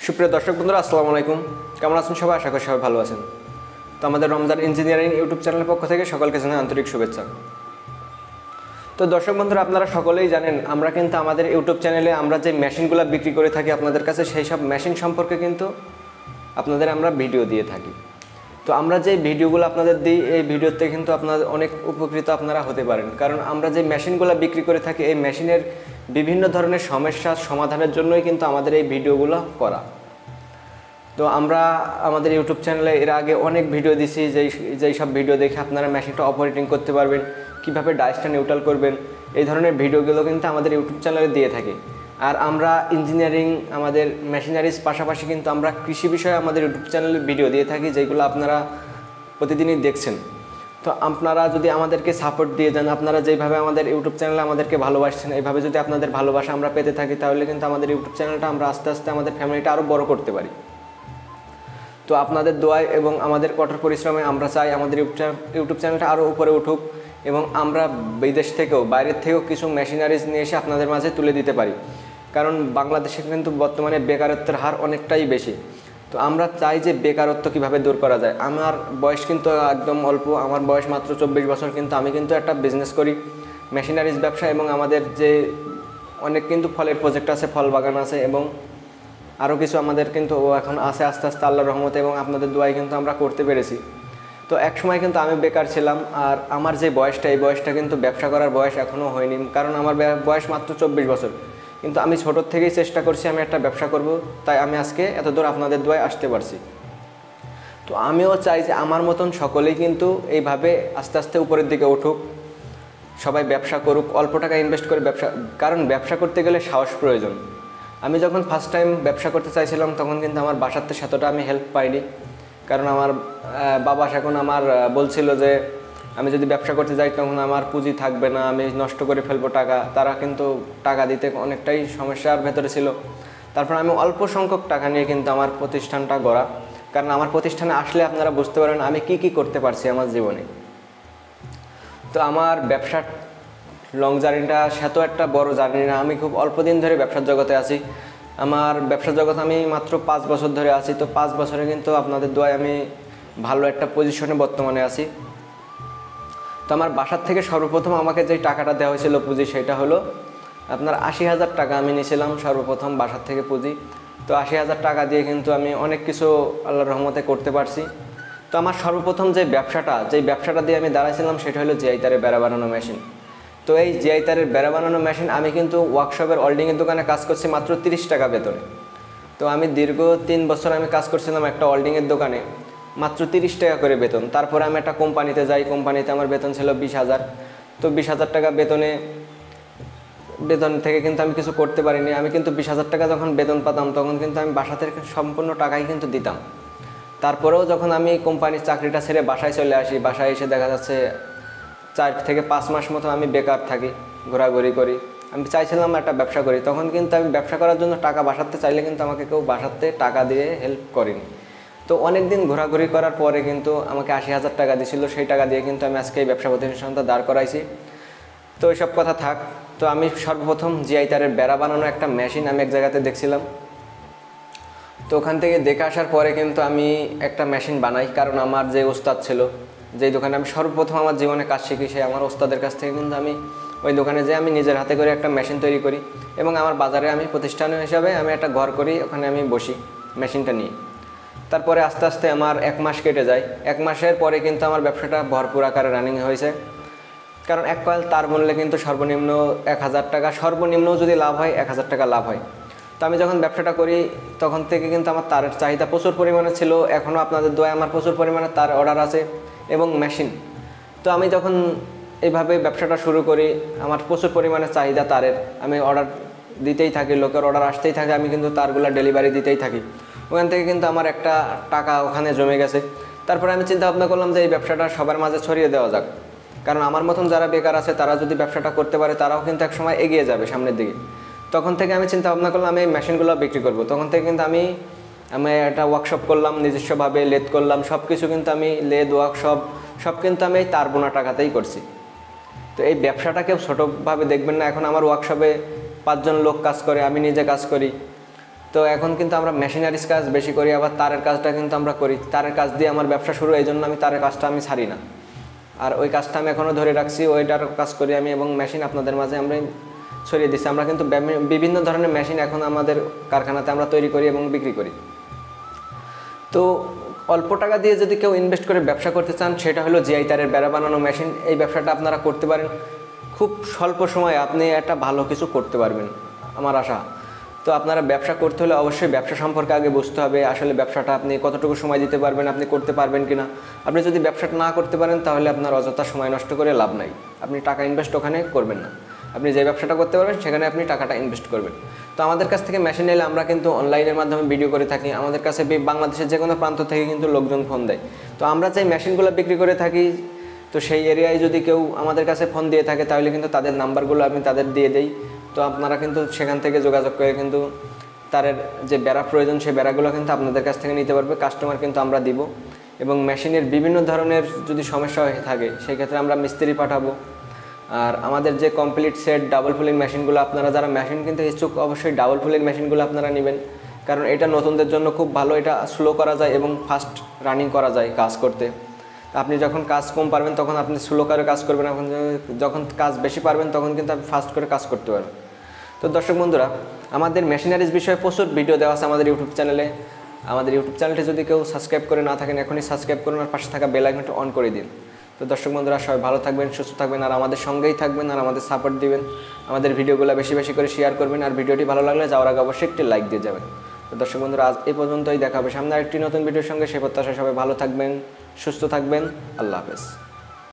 সুপ্রিয় দর্শক বন্ধুরা আসসালামু আলাইকুম। কেমন আছেন সবাই? আশা করি সবাই ভালো আছেন। তো আমাদের রমজান ইঞ্জিনিয়ারিং ইউটিউব চ্যানেলের পক্ষ থেকে সকলকে জানাই আন্তরিক শুভেচ্ছা। তো দর্শক বন্ধুরা, আপনারা সকলেই জানেন আমরা কিন্তু আমাদের ইউটিউব চ্যানেলে আমরা যে মেশিনগুলো বিক্রি করে থাকি আপনাদের কাছে, সেই সব মেশিন সম্পর্কে কিন্তু আপনাদের আমরা ভিডিও দিয়ে থাকি। তো আমরা যে ভিডিওগুলো আপনাদের দিই, এই ভিডিওতে কিন্তু আপনাদের অনেক উপকৃত আপনারা হতে পারেন। কারণ আমরা যে মেশিনগুলো বিক্রি করে থাকি, এই মেশিনের বিভিন্ন ধরনের সমস্যার সমাধানের জন্যই কিন্তু আমাদের এই ভিডিওগুলো করা। তো আমরা আমাদের ইউটিউব চ্যানেলে এর আগে অনেক ভিডিও দিছি, যেই সব ভিডিও দেখে আপনারা মেশিনটা অপারেটিং করতে পারবেন, কীভাবে ডাইসটা নিউট্রাল করবেন, এই ধরনের ভিডিওগুলো কিন্তু আমাদের ইউটিউব চ্যানেলে দিয়ে থাকি। আর আমরা ইঞ্জিনিয়ারিং আমাদের মেশিনারিজ পাশাপাশি কিন্তু আমরা কৃষি বিষয়ে আমাদের ইউটিউব চ্যানেলে ভিডিও দিয়ে থাকি, যেগুলো আপনারা প্রতিদিনই দেখছেন। তো আপনারা যদি আমাদেরকে সাপোর্ট দিয়ে যান, আপনারা যেইভাবে আমাদের ইউটিউব চ্যানেলে আমাদেরকে ভালোবাসছেন, এইভাবে যদি আপনাদের ভালোবাসা আমরা পেতে থাকি, তাহলে কিন্তু আমাদের ইউটিউব চ্যানেলটা আমরা আস্তে আস্তে আমাদের ফ্যামিলিটা আরও বড় করতে পারি। তো আপনাদের দোয়ায় এবং আমাদের কঠোর পরিশ্রমে আমরা চাই আমাদের ইউটিউব চ্যানেলটা আরও উপরে উঠুক এবং আমরা বিদেশ থেকেও বাইরের থেকেও কিছু মেশিনারিজ নিয়ে এসে আপনাদের মাঝে তুলে দিতে পারি। কারণ বাংলাদেশে কিন্তু বর্তমানে বেকারত্বের হার অনেকটাই বেশি। তো আমরা চাই যে বেকারত্ব কীভাবে দূর করা যায়। আমার বয়স কিন্তু একদম অল্প, আমার বয়স মাত্র 24 বছর, কিন্তু আমি কিন্তু একটা বিজনেস করি, মেশিনারিজ ব্যবসা, এবং আমাদের যে অনেক কিন্তু ফলের প্রজেক্ট আছে, ফল বাগান আছে, এবং আরও কিছু আমাদের কিন্তু এখন আছে আস্তে আস্তে আল্লাহর রহমতে এবং আপনাদের দোয়ায় কিন্তু আমরা করতে পেরেছি। তো এক সময় কিন্তু আমি বেকার ছিলাম, আর আমার যে বয়সটা, এই বয়সটা কিন্তু ব্যবসা করার বয়স এখনও হয়নি, কারণ আমার বয়স মাত্র 24 বছর। কিন্তু আমি ছোটোর থেকেই চেষ্টা করছি আমি একটা ব্যবসা করব, তাই আমি আজকে এতদূর আপনাদের দোয়ায় আসতে পারছি। তো আমিও চাই যে আমার মতন সকলেই কিন্তু এইভাবে আস্তে আস্তে উপরের দিকে উঠুক, সবাই ব্যবসা করুক, অল্প টাকা ইনভেস্ট করে ব্যবসা, কারণ ব্যবসা করতে গেলে সাহস প্রয়োজন। আমি যখন ফার্স্ট টাইম ব্যবসা করতে চাইছিলাম, তখন কিন্তু আমার বাসার থেকে সেতটা আমি হেল্প পাইনি, কারণ আমার বাবা এখন আমার বলছিল যে আমি যদি ব্যবসা করতে যাই তখন আমার পুঁজি থাকবে না, আমি নষ্ট করে ফেলবো টাকা। তারা কিন্তু টাকা দিতে অনেকটাই সমস্যার ভেতরে ছিল। তারপর আমি অল্প সংখ্যক টাকা নিয়ে কিন্তু আমার প্রতিষ্ঠানটা গড়া, কারণ আমার প্রতিষ্ঠানে আসলে আপনারা বুঝতে পারবেন আমি কি করতে পারছি আমার জীবনে। তো আমার ব্যবসার লং জার্নিটা সেত একটা বড় জার্নি না, আমি খুব অল্প দিন ধরে ব্যবসার জগতে আছি। আমার ব্যবসার জগতে আমি মাত্র 5 বছর ধরে আছি। তো 5 বছরে কিন্তু আপনাদের দোয়ায় আমি ভালো একটা পজিশনে বর্তমানে আছি। তো আমার বাসার থেকে সর্বপ্রথম আমাকে যে টাকাটা দেওয়া হয়েছিল পুঁজি, সেটা হলো আপনার 80,000 টাকা আমি নিয়েছিলাম সর্বপ্রথম বাসার থেকে পুঁজি। তো 80,000 টাকা দিয়ে কিন্তু আমি অনেক কিছু আল্লাহর রহমতে করতে পারছি। তো আমার সর্বপ্রথম যে ব্যবসাটা দিয়ে আমি দাঁড়াইছিলাম, সেটা হলো জিআই তারের বেড়া বানানো মেশিন। তো এই জিআই তারের বেড়া বানানো মেশিন আমি কিন্তু ওয়ার্কশপের ওয়েল্ডিংয়ের দোকানে কাজ করছি মাত্র 30 টাকা বেতনে। তো আমি দীর্ঘ 3 বছর আমি কাজ করছিলাম একটা ওয়েল্ডিংয়ের দোকানে, মাত্র 30 টাকা করে বেতন। তারপরে আমি একটা কোম্পানিতে যাই, কোম্পানিতে আমার বেতন ছিল 20,000। তো 20,000 টাকা বেতন থেকে কিন্তু আমি কিছু করতে পারিনি। আমি কিন্তু 20,000 টাকা যখন বেতন পেতাম, তখন কিন্তু আমি বাসা থেকে সম্পূর্ণ টাকাই কিন্তু দিতাম। তারপরেও যখন আমি কোম্পানির চাকরিটা ছেড়ে বাসায় চলে আসি, বাসায় এসে দেখা যাচ্ছে 4 থেকে 5 মাস মতো আমি বেকার থাকি, ঘোরাঘুরি করি। আমি চাইছিলাম একটা ব্যবসা করি, তখন কিন্তু আমি ব্যবসা করার জন্য টাকা বাসাতে চাইলে কিন্তু আমাকে কেউ বাসাতে টাকা দিয়ে হেল্প করেনি। তো অনেক দিন ঘোরাঘুরি করার পরে কিন্তু আমাকে 80,000 টাকা দিয়েছিল, সেই টাকা দিয়ে কিন্তু আমি আজকে এই ব্যবসা প্রতিষ্ঠানটা দাঁড় করাইছি। তো এইসব কথা থাক। তো আমি সর্বপ্রথম জিআই তারের বেড়া বানানো একটা মেশিন আমি এক জায়গাতে দেখছিলাম। তো ওখান থেকে দেখে আসার পরে কিন্তু আমি একটা মেশিন বানাই, কারণ আমার যে ওস্তাদ ছিল, যেই দোকানে আমি সর্বপ্রথম আমার জীবনে কাজ শিখি, সেই আমার ওস্তাদের কাছ থেকে কিন্তু আমি ওই দোকানে যেয়ে আমি নিজের হাতে করে একটা মেশিন তৈরি করি, এবং আমার বাজারে আমি প্রতিষ্ঠান হিসাবে আমি একটা ঘর করি, ওখানে আমি বসি মেশিনটা নিয়ে। তারপরে আস্তে আস্তে আমার 1 মাস কেটে যায়। 1 মাসের পরে কিন্তু আমার ব্যবসাটা ভরপুর আকারে রানিং হয়েছে, কারণ 1 কয়েল তার মূল্যে কিন্তু সর্বনিম্ন 1,000 টাকা, সর্বনিম্ন যদি লাভ হয় 1,000 টাকা লাভ হয়। তো আমি যখন ব্যবসাটা করি তখন থেকে কিন্তু আমার তারের চাহিদা প্রচুর পরিমাণে ছিল, এখনও আপনাদের দোয়ায় আমার প্রচুর পরিমাণে তার অর্ডার আছে এবং মেশিন। তো আমি যখন এইভাবে ব্যবসাটা শুরু করি, আমার প্রচুর পরিমাণে চাহিদা তারের, আমি অর্ডার দিতেই থাকি, লোকের অর্ডার আসতেই থাকে, আমি কিন্তু তারগুলো ডেলিভারি দিতেই থাকি। ওখান থেকে কিন্তু আমার একটা টাকা ওখানে জমে গেছে। তারপরে আমি চিন্তা ভাবনা করলাম যে এই ব্যবসাটা সবার মাঝে ছড়িয়ে দেওয়া যাক, কারণ আমার মতন যারা বেকার আছে তারা যদি ব্যবসাটা করতে পারে, তারাও কিন্তু একসময় এগিয়ে যাবে সামনের দিকে। তখন থেকে আমি চিন্তা ভাবনা করলাম আমি এই মেশিনগুলো বিক্রি করব। তখন থেকে কিন্তু আমি একটা ওয়ার্কশপ করলাম নিজস্বভাবে, লেদ করলাম, সব কিছু কিন্তু আমি লেদ ওয়ার্কশপ সব কিন্তু আমি এই তার বোনা টাকাতেই করছি। তো এই ব্যবসাটা কেউ ছোটোভাবে দেখবেন না। এখন আমার ওয়ার্কশপে 5 জন লোক কাজ করে, আমি নিজে কাজ করি। তো এখন কিন্তু আমরা মেশিনারিজ কাজ বেশি করি, আবার তারের কাজটা কিন্তু আমরা করি। তারের কাজ দিয়ে আমার ব্যবসা শুরু, এই জন্য আমি তারের কাজটা আমি ছাড়ি না, আর ওই কাজটা আমি এখনও ধরে রাখছি, ওইটার কাজ করি আমি, এবং মেশিন আপনাদের মাঝে আমরা ছড়িয়ে দিচ্ছি। আমরা কিন্তু বিভিন্ন ধরনের মেশিন এখন আমাদের কারখানাতে আমরা তৈরি করি এবং বিক্রি করি। তো অল্প টাকা দিয়ে যদি কেউ ইনভেস্ট করে ব্যবসা করতে চান, সেটা হলো জিআই তারের বেড়া বানানো মেশিন। এই ব্যবসাটা আপনারা করতে পারেন, খুব স্বল্প সময়ে আপনি একটা ভালো কিছু করতে পারবেন আমার আশা। তো আপনারা ব্যবসা করতে হলে অবশ্যই ব্যবসা সম্পর্কে আগে বুঝতে হবে, আসলে ব্যবসাটা আপনি কতটুকু সময় দিতে পারবেন, আপনি করতে পারবেন কি না। আপনি যদি ব্যবসাটা না করতে পারেন তাহলে আপনার অযথা সময় নষ্ট করে লাভ নাই, আপনি টাকা ইনভেস্ট ওখানে করবেন না। আপনি যে ব্যবসাটা করতে পারবেন সেখানে আপনি টাকাটা ইনভেস্ট করবেন। তো আমাদের কাছ থেকে মেশিন নিলে আমরা কিন্তু অনলাইনের মাধ্যমে ভিডিও করে থাকি, আমাদের কাছে বাংলাদেশের যে কোনো প্রান্ত থেকে কিন্তু লোকজন ফোন দেয়। তো আমরা যে মেশিনগুলো বিক্রি করে থাকি, তো সেই এরিয়ায় যদি কেউ আমাদের কাছে ফোন দিয়ে থাকে তাহলে কিন্তু তাদের নাম্বারগুলো আমি তাদের দিয়ে দেই। তো আপনারা কিন্তু সেখান থেকে যোগাযোগ করে কিন্তু তারের যে বেড়া প্রয়োজন সেই বেড়াগুলো কিন্তু আপনাদের কাছ থেকে নিতে পারবে, কাস্টমার কিন্তু আমরা দিব। এবং মেশিনের বিভিন্ন ধরনের যদি সমস্যা হয়ে থাকে সেই ক্ষেত্রে আমরা মিস্ত্রি পাঠাবো। আর আমাদের যে কমপ্লিট সেট ডাবল ফুলিং মেশিনগুলো, আপনারা যারা মেশিন কিনতে ইচ্ছুক অবশ্যই ডাবল ফুলিং মেশিনগুলো আপনারা নেবেন, কারণ এটা নতুনদের জন্য খুব ভালো, এটা স্লো করা যায় এবং ফাস্ট রানিং করা যায় কাজ করতে। আপনি যখন কাজ কম পারবেন তখন আপনি স্লো করে কাজ করবেন, এখন যখন কাজ বেশি পারবেন তখন কিন্তু আপনি ফাস্ট করে কাজ করতে পারবেন। তো দর্শক বন্ধুরা, আমাদের মেশিনারিজ বিষয়ে প্রচুর ভিডিও দেওয়া আছে আমাদের ইউটিউব চ্যানেলে। আমাদের ইউটিউব চ্যানেলটি যদি কেউ সাবস্ক্রাইব করে না থাকেন এখনই সাবস্ক্রাইব করুন, আর পাশে থাকা বেল আইকনটি অন করে দিন। তো দর্শক বন্ধুরা, সবাই ভালো থাকবেন, সুস্থ থাকবেন, আর আমাদের সঙ্গেই থাকবেন, আর আমাদের সাপোর্ট দিবেন। আমাদের ভিডিওগুলো বেশি বেশি করে শেয়ার করবেন, আর ভিডিওটি ভালো লাগলে যাওয়ার আগে অবশ্যই একটি লাইক দিয়ে যাবেন। তো দর্শক বন্ধুরা, আজ এই পর্যন্তই, দেখা হবে সামনে আরেকটি নতুন ভিডিওর সঙ্গে। সে প্রত্যাশায় সবাই ভালো থাকবেন, সুস্থ থাকবেন। আল্লাহ হাফেজ।